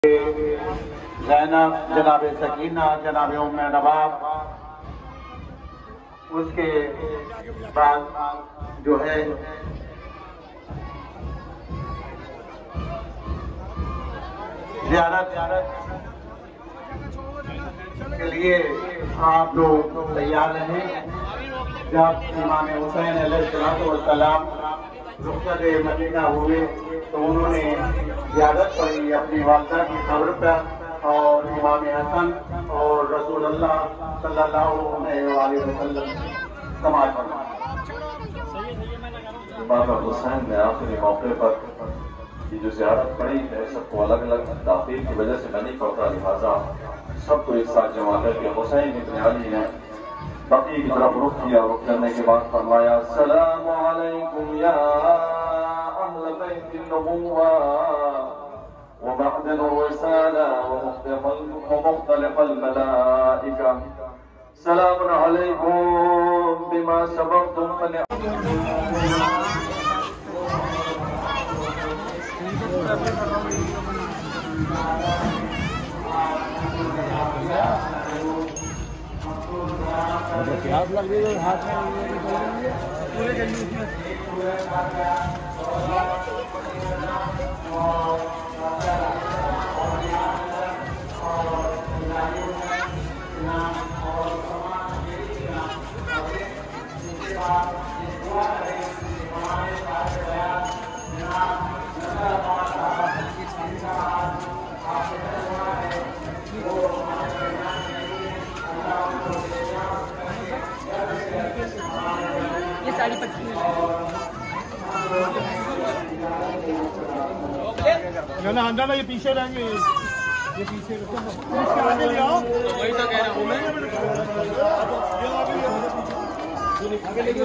जैनब, जनाब सकीना, जनाब उम्मे नवाब, उसके बाद जो है ज़ियारत के लिए आप लोग तैयार रहें। जब इमाम हुसैन अलैहिस्सलाम रुखसत मदीना हुए तो उन्होंने ज़ियारत पढ़ी अपनी वालिदा की कब्र पर और इमाम हसन और रसूलुल्लाह सल्लल्लाहु अलैहि वसल्लम समाज फरमाया। इमाम हुसैन ने आखिरी मौके पर ये जो ज़ियारत पढ़ी है सबको अलग अलग ताक़ीद की वजह से मैं नहीं पढ़ता, लिहाजा सबको एक साथ जमा करके हुसैन इब्न अली ने बकी की तरफ रुख किया। रुख करने के बाद फरमाया सलामु अलैकुम या अहल बैत नबुव्वा व बअद रिसाला व मुख्तलिफ अल मलाइका सलामुन अलैकुम बिमा सबरतुम प्याज लग रही है हाथ में पूरे जल्दी ये साड़ी पट्टी ना अंदर ना, ये पीछे रहेंगे, ये पीछे आगे ले आओ। वही तो कह रहा हूँ मैं, आगे ले